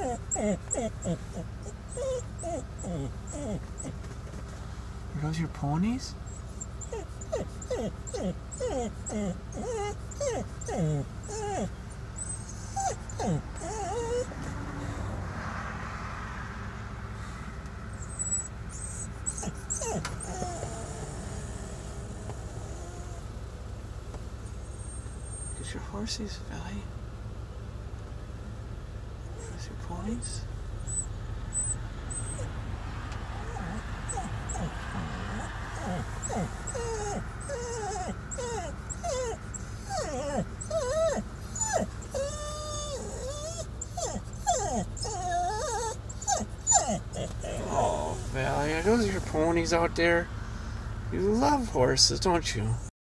Are those your ponies? Those your horses, Valerie? Those your ponies? Oh, Valerie, are those your ponies out there? You love horses, don't you?